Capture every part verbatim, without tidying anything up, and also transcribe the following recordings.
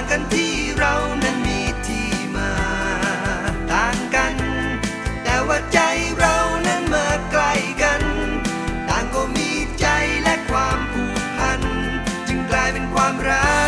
กันที่เรานั้นมีที่มาต่างกันแต่ว่าใจเรานั้นมาใกล้กันต่างก็มีใจและความผูกพันจึงกลายเป็นความรัก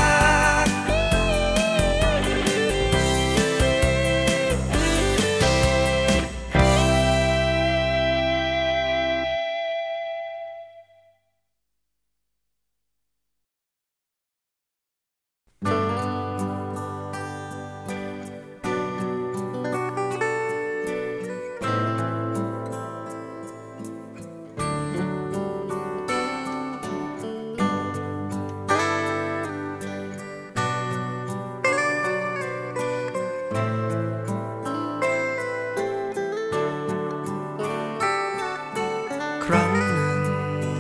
ครั้งหนึ่ง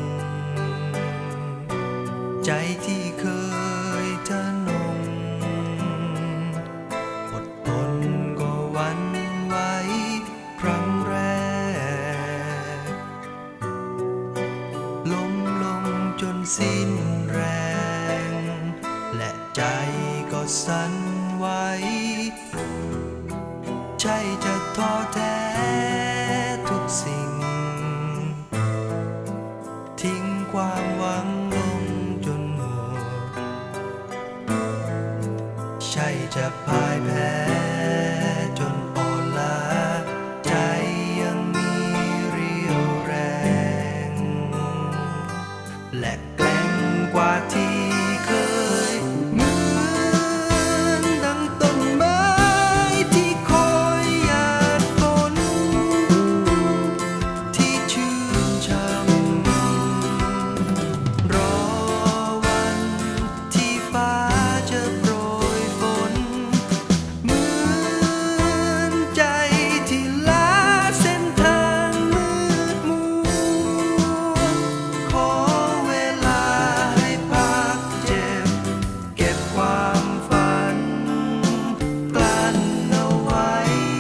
ใจที่เคยทะนงอดทนก็หวั่นไหวครั้งแรกล้มลงจนสิ้นแรงและใจก็สั่นไหวใจจะท้อแท้ทุกสิ่งทิ้งความหวังลงจนหมดใช่จะพ่ายแพ้จนอ่อนล้าใจยังมีเรี่ยวแรงและแกร่งกว่าที่เคยเหมือนดังต้นไม้ที่คอยหยาดฝนที่ชื่นช่ำรอวันที่ฟ้าจะโปรยฝนเหมือนใจที่ล้าเส้นทางมืดมัวขอเวลาให้พักเจ็บเก็บความฝันกลั้นเอาไว้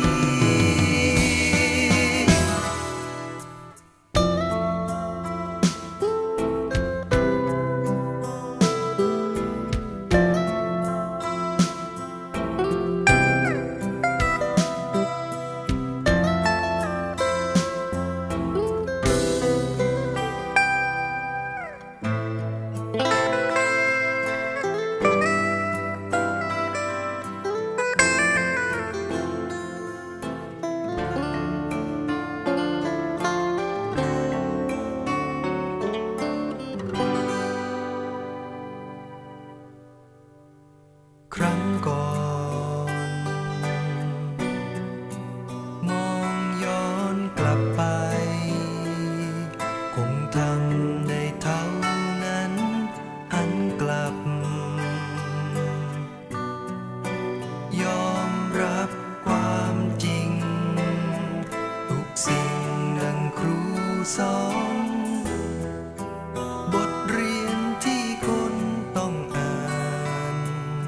ครั้งก่อนมองย้อนกลับไปคงทำได้เท่านั้นหันกลับยอมรับความจริงทุกสิ่งดังครูสอนบทเรียนที่คนต้องอ่าน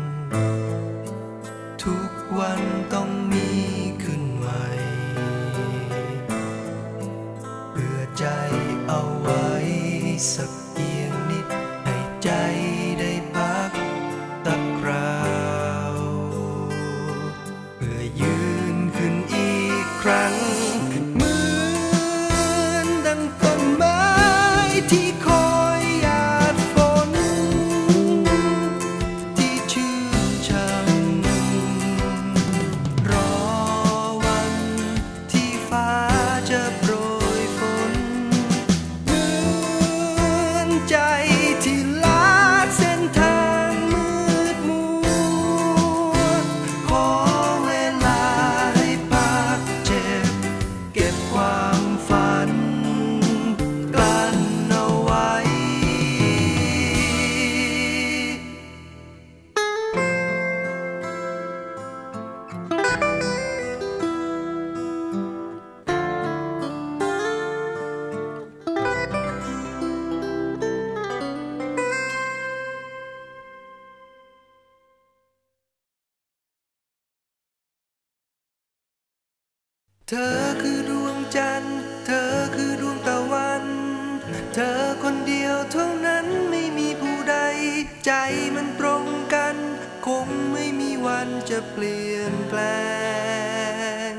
ทุกวันต้องมีขึ้นใหม่เพื่อใจเอาไว้สักเพียงนิดให้ใจได้พักสักคราวเพื่อยืนขึ้นอีกครั้งเหมือนดังต้นไม้ที่คอยหยาดฝนที่ชื่นช่ำรอวันที่ฟ้าจะโปรยฝนเหมือนใจที่ล้าเส้นทางมืดมัวขอเวลาให้พักเจ็บเก็บความฝันกลั้นเอาไว้ เธอคือดวงจันทร์เธอคือดวงตะวันเธอคนเดียวเท่านั้นไม่มีผู้ใดใจมันตรงกันคงจะเปลี่ยนแปลง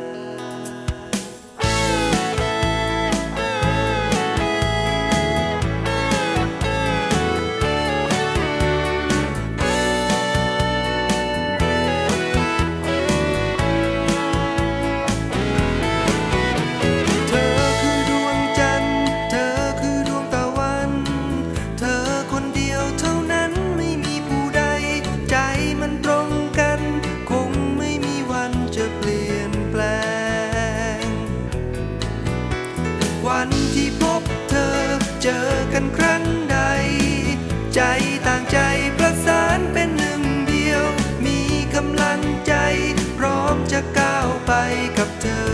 วันที่พบเธอเจอกันครั้งใดใจต่างใจประสานเป็นหนึ่งเดียวมีกำลังใจพร้อมจะก้าวไปกับเธอ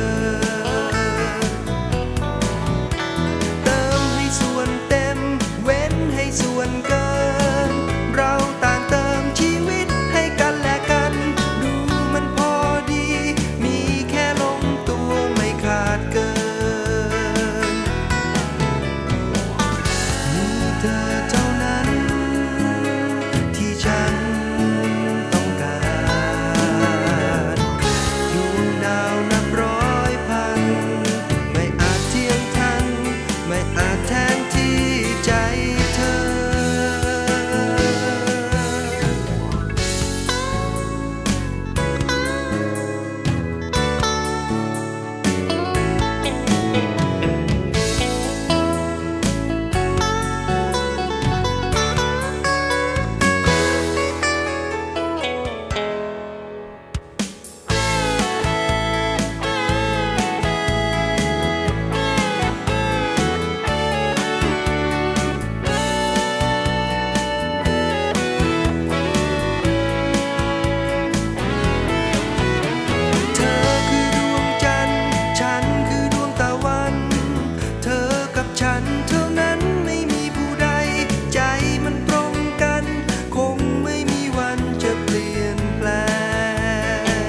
เติมให้ส่วนเต็มเว้นให้ส่วนเกินเราต่างเติมชีวิตให้กันและกันดูมันพอดีมีแค่ลงตัวไม่ขาดเกินเธอเท่านั้นที่ฉันต้องการดวงดาวนับร้อยพันไม่อาจเทียมทันไม่อาจแทนที่ใจเธอฉันเท่านั้นไม่มีผู้ใดใจมันตรงกันคงไม่มีวันจะเปลี่ยนแปลง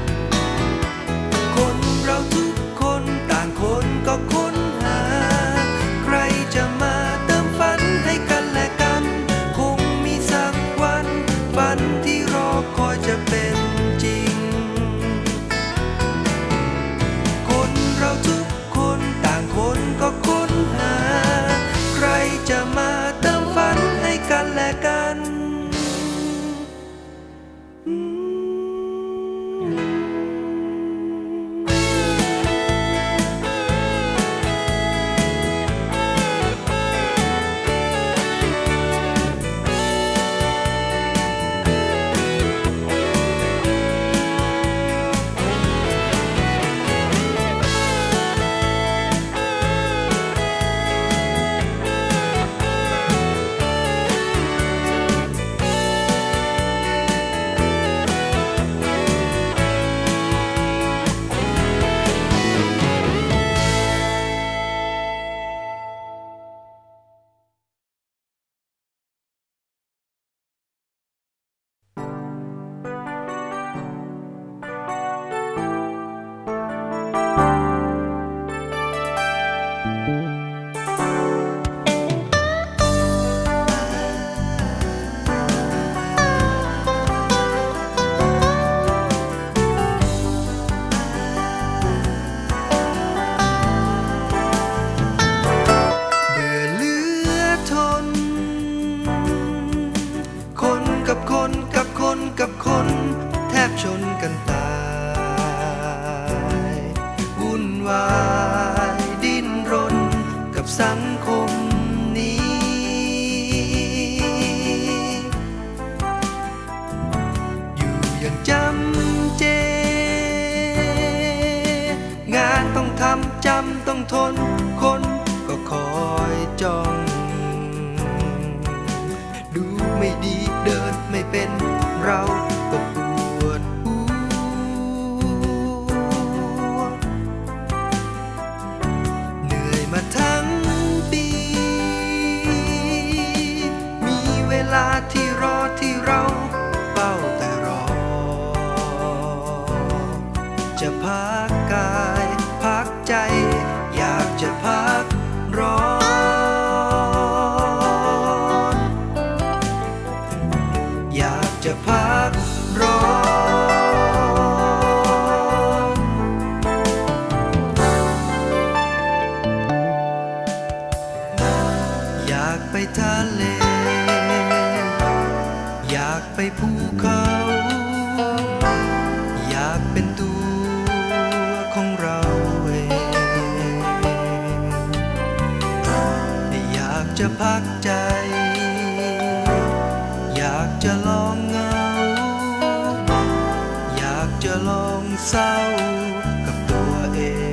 คนเราทุกคนต่างคนก็ค้นหาใครจะมาเติมฝันให้กันและกันคงมีสักวันฝันที่รอคอยจะเป็นจริงคนเราทุกคนต่างคนก็ค้นหาใครจะมาเติมฝันให้กันและกันกับคนแทบชนกันตายวุ่นวายดิ้นรนกับสังคมนี้อยู่อย่างจำเจงานต้องทำจำต้องทนคนก็คอยจ้องดูไม่ดีเดินไม่เป็นเราก็ปวดหัวเหนื่อยมาทั้งปีมีเวลาที่รอที่เราเฝ้าแต่รอจะพักกายพักใจอยากจะพักร้อนอยากจะพักร้อนไปภูเขาอยากเป็นตัวของเราเองอยากจะพักใจอยากจะลองเหงาอยากจะลองเศร้ากับตัวเอง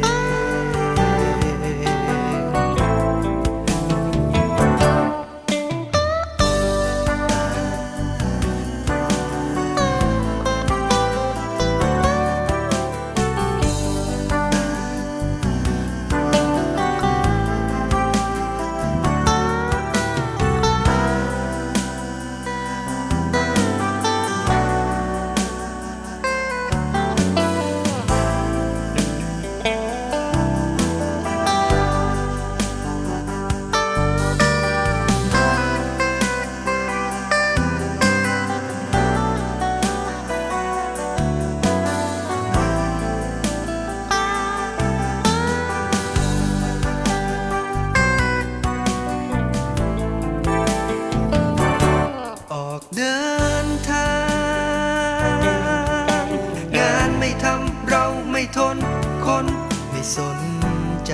เดินทางงานไม่ทำเราไม่ทนคนไม่สนใจ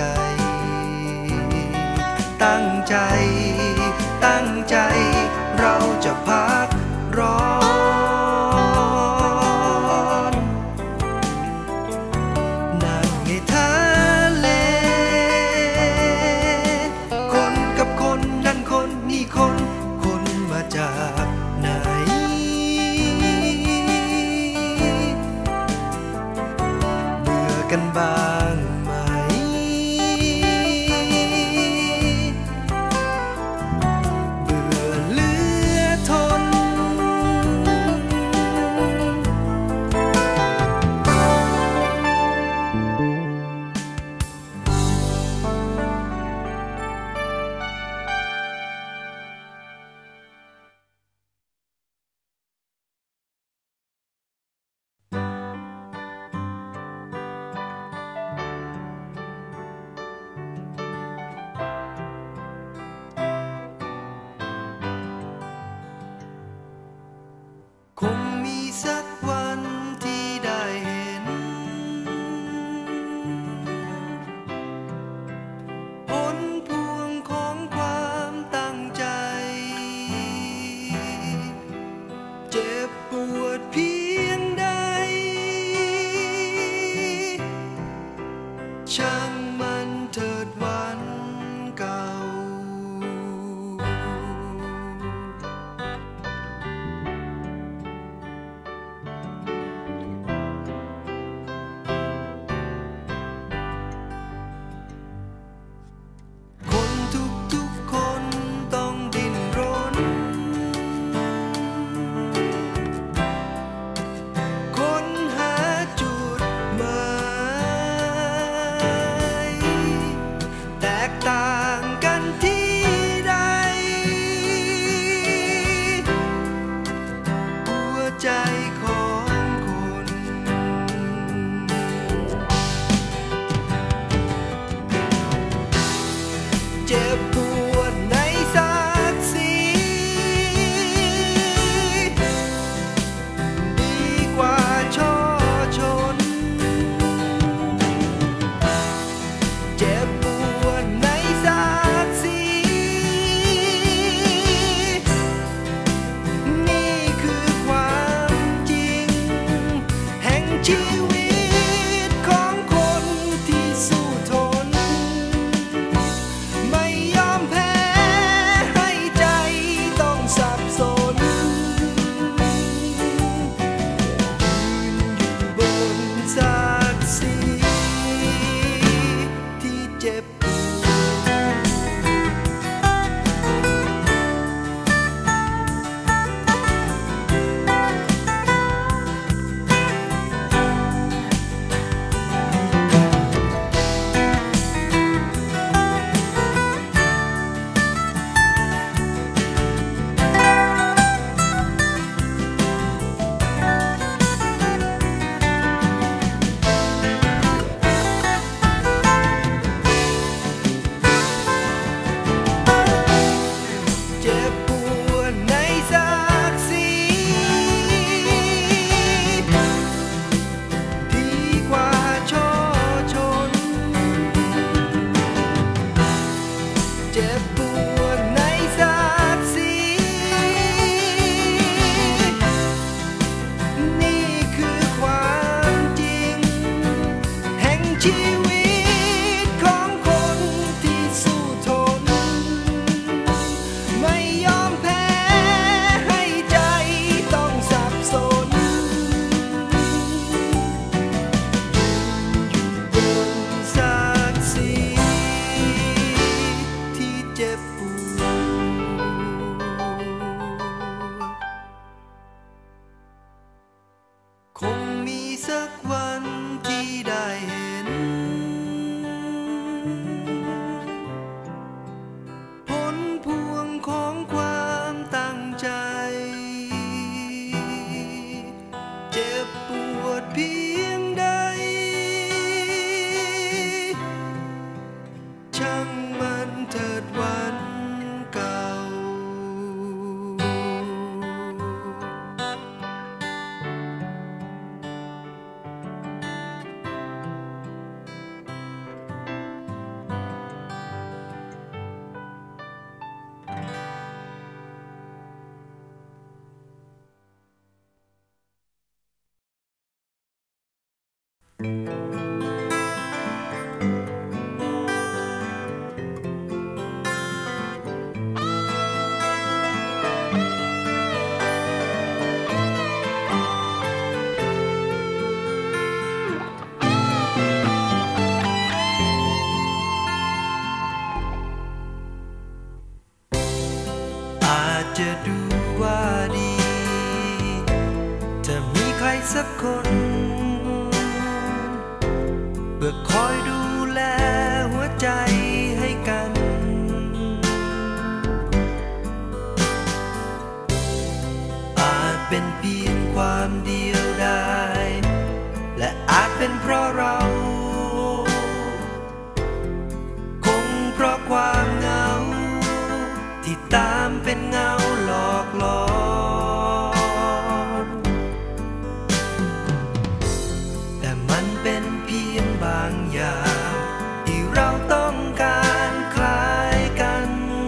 ตั้งใจตั้งใจเราจะพักร้อนนั่นไงทะเลคนกับคนนั่นคนนี่คนคนมาจากไหนเบื่อกันบ้างไหมเบื่อเหลือทนคงมีสักวันที่ได้เห็นผลพวงของความตั้งใจเจ็บปวดเพียงใดช่างมันเถิดวันเก่าทุกๆคนต้องดิ้นรนค้นหาจุดหมายแตกต่างกันที่ใดหัวใจของคนเจ็บปวดในศักดิ์ศรีดีกว่าช่อชนเจ็บปวดในศักดิ์ศรีนี่คือความจสักวันที่ได้เห็นผลพวงของความตั้งใจเจ็บปวดเพียงใดช่างมันเถิดวันเก่าอาจจะดูว่าดีจะมีใครสักคนเพื่อคอยดูแลหัวใจให้กันอาจเป็นเพียงความเดียวดายและอาจเป็นเพราะเราคงเพราะความเหงาที่ตามเป็นเงาหลอกหลอนแต่มันเป็นเพียงบางอย่างที่เราต้องการคล้ายกัน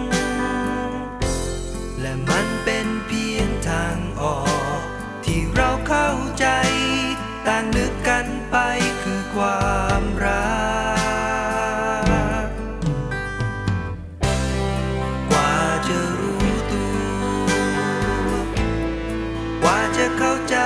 และมันเป็นเพียงทางออกที่เราเข้าใจต่างนึกกันไปคือความรักกว่าจะรู้ตัวกว่าจะเข้าใจ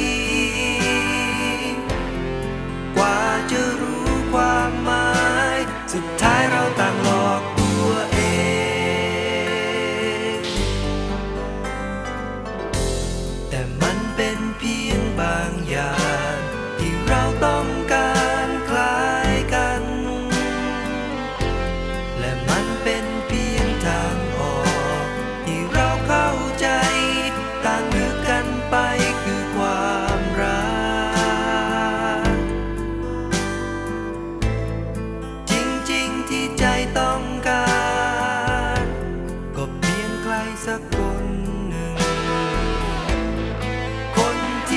กว่าจะรู้ความหมายสุดท้ายเราต่างหลอกตัวเองแต่มันเป็นเพียงบางอย่างที่เราต้องการคล้ายกันและมันเป็นเพียงทางออกที่เราเข้าใจต่างเลือกกันไปคือความรักจริงๆที่ใจต้องการก็เพียงใครสักคนหนึ่งคนที่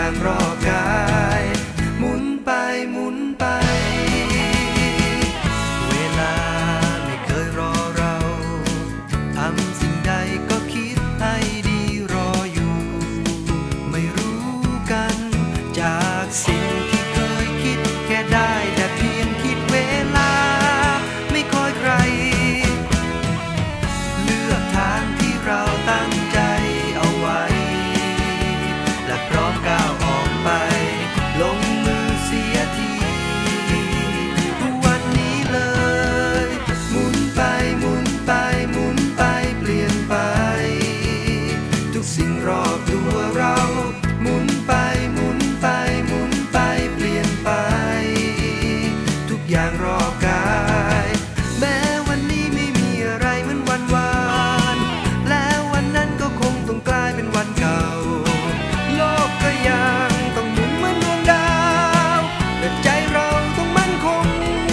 อย่างรอบกายหมุนไปหมุนไปเวลาไม่เคยรอเราทำสิ่งใดก็คิดให้ดีรออยู่ไม่รู้กันจากสิ่งที่เคยคิดแค่ได้แต่เพียงคิดเวลาไม่คอยใครเลือกทางที่เราตั้งใจเอาไว้และพร้อมก้าวออกไปลงมือเสียทีวันนี้เลยหมุนไปหมุนไปหมุนไปเปลี่ยนไปทุกสิ่งรอบตัวเราหมุนไปหมุนไปหมุนไปเปลี่ยนไปทุกอย่างรอบกายแม้วันนี้ไม่มีอะไรเหมือนวันวานแล้ววันนั้นก็คงต้องกลายเป็นวันเก่าโลกก็ยังต้องหมุนเหมือนดวงดาวแต่ใจเราต้องมั่นคง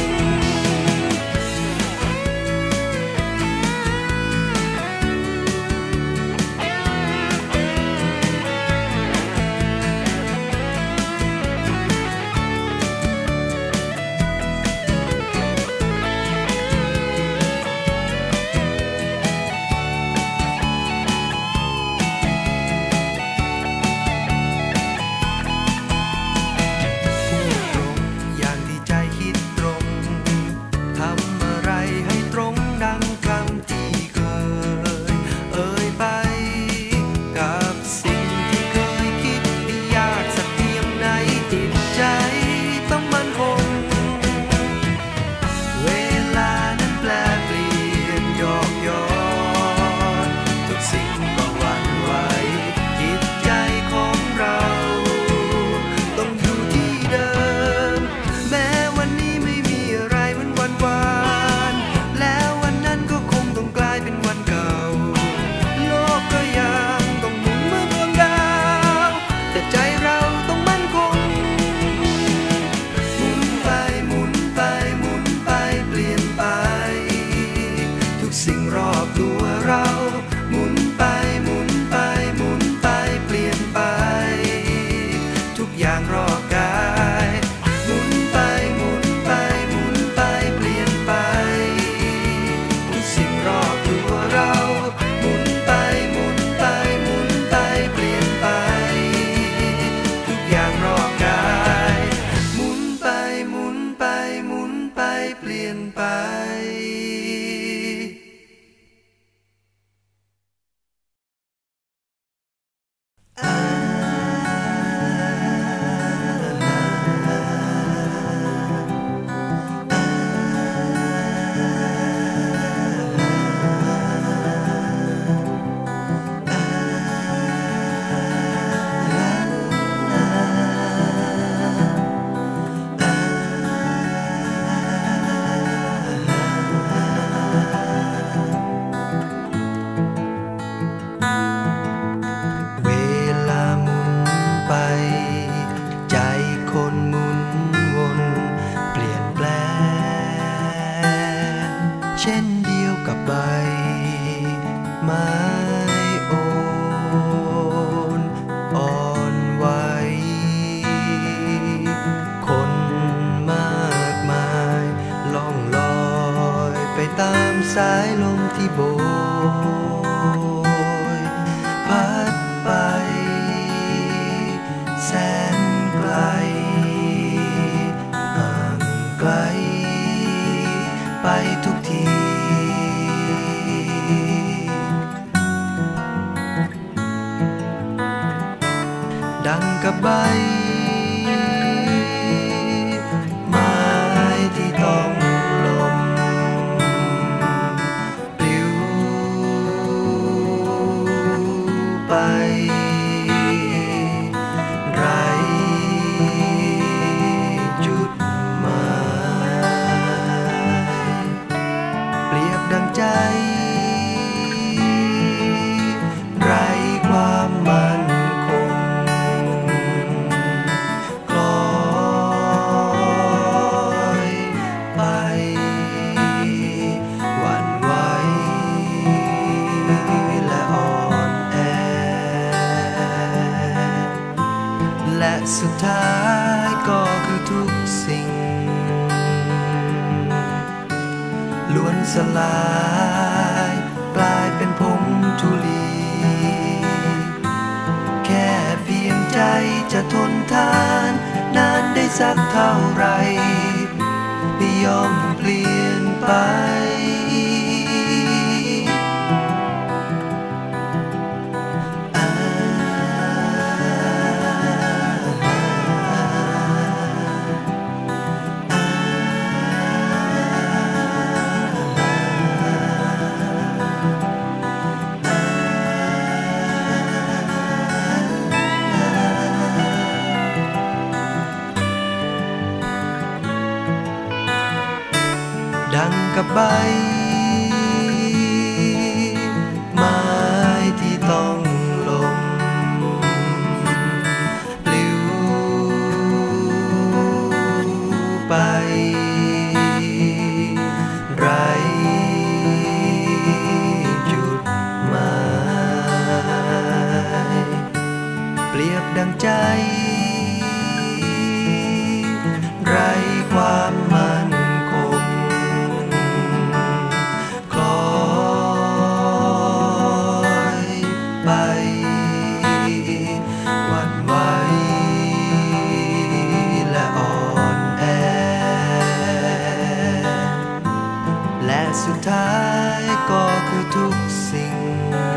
อย่างที่ใจคิดตรงทำอะไรให้ตรงดังคำที่เคยเอ่ยไปกับสิ่งที่เคยคิดที่ยากสักเพียงไหนจิตใจต้องมั่นคงเวลานั้นแปลเปลี่ยนโยกย้อนทุกสิ่งก็หวั่นไหวจิตใจของเราต้องอยู่ที่เดิมแม้วันนี้ไม่มีอะไรเหมือนวันวานแล้ววันนั้นก็คงต้องกลายเป็นวันเก่าโลกก็ยังต้องหมุนเหมือนดวงดาวแต่ใจเราต้องมั่นคงหมุนไปหมุนไปหมุนไปเปลี่ยนไปทุกสิ่งรอบตัวเราหมุนไปหมุนไปหมุนไปเปลี่ยนไปทุกอย่างรอบกายหมุนไปหมุนไปหมุนไปเปลี่ยนไปทุกสิ่งรอบตัวเราหมุนไปหมุนไปหมุนไปเปลี่ยนไปทุกอย่างรอบกายหมุนไปหมุนไปหมุนไปเปลี่ยนไปเวลาหมุนไปใจคนหมุนวนเปลี่ยนแปลงเช่นเดียวกับใบไม้โอนอ่อนไหวคนมากมายล่องลอยไปตามสายลมที่โบยพัดไปแสนไกลห่างไกลไปทุกทีดังกับใบไม้ที่ต้องลมปลิวไปไร้จุดหมายเปรียบดังใจไร้ความมั่นคงสุดท้ายก็คือทุกสิ่งล้วนสลายกลายเป็นผงธุลีแค่เพียงใจจะทนทานนานได้สักเท่าไรไม่ยอมเปลี่ยนไปดังกับใบไม้ที่ต้องลมปลิวไปไร้จุดหมายเปรียบดังใจไร้ความมั่นสุดท้ายก็คือทุกสิ่ง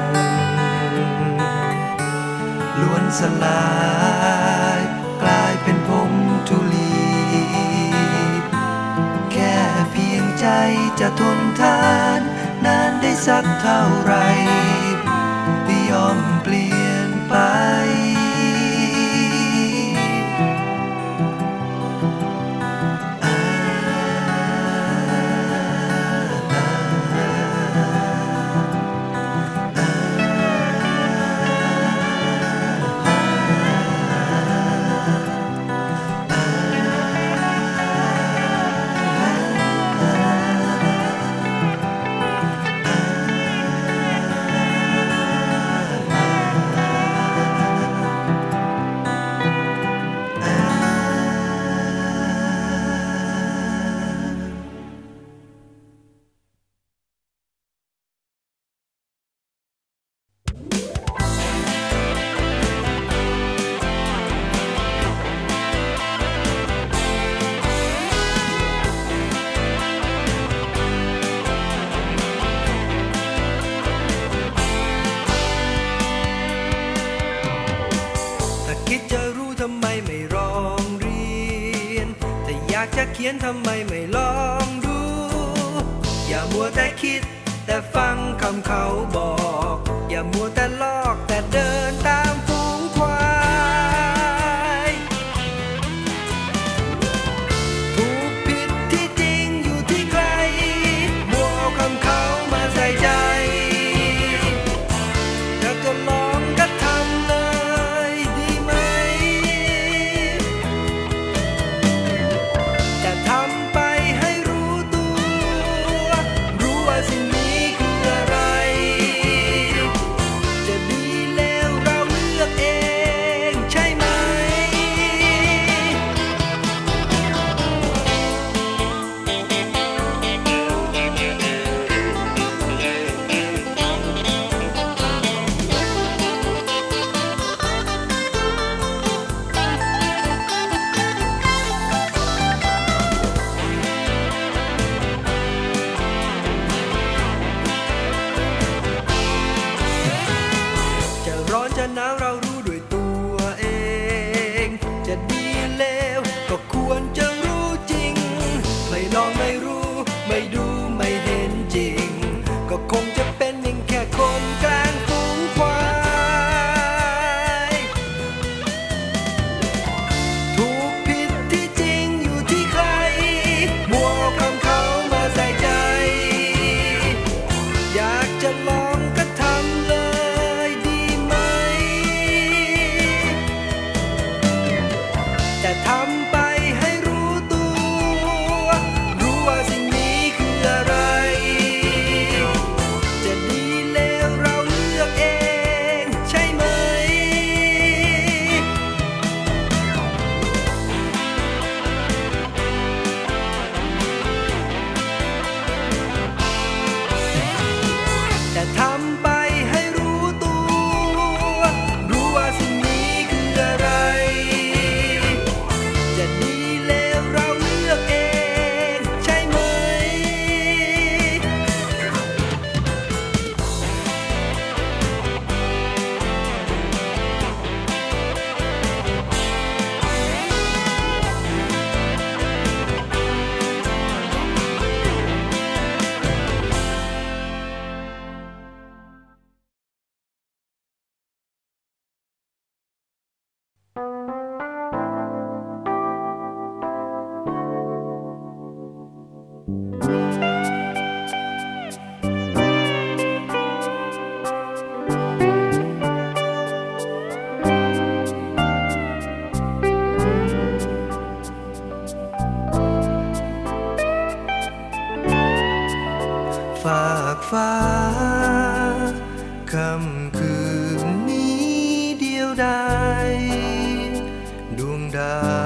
ล้วนสลายกลายเป็นผงธุลีแค่เพียงใจจะทนทานนานได้สักเท่าไรไม่ยอมเปลี่ยนไปจะเขียนทำไมไม่ลองดูอย่ามัวแต่คิดแต่ฟังคำเขาบอกอย่ามัวแต่ลอกแต่เดินตามฝูงควายถูกผิดที่จริงอยู่ที่ใครมัวเอาคำเขามาใส่ใจอยากจะลองก็ทำเลยดีไหมทำไปให้รู้ตัวรู้ว่าสิ่งนี้คืออะไรจะดีเลวเราเลือกเองใช่ไหมจะหนาวเรารู้ด้วยตัวเองจะดีเลวก็ควรจะรู้จริงไม่ลองไม่รู้ไม่ดูไม่เห็นจริงก็คงจะเป็นเพียงแค่คนกลางฝูงควายถูกผิดที่จริงอยู่ที่ใครมัวเอาคำเขามาใส่ใจอยากจะลองก็ทำเลยดีไหมแต่ทำไปให้รู้ตัวรู้ว่าสิ่งนี้คืออะไรจะดีเลวเราเลือกเองใช่ไหมฟ้าค่ำคืนนี้เดียวดายดวงดาว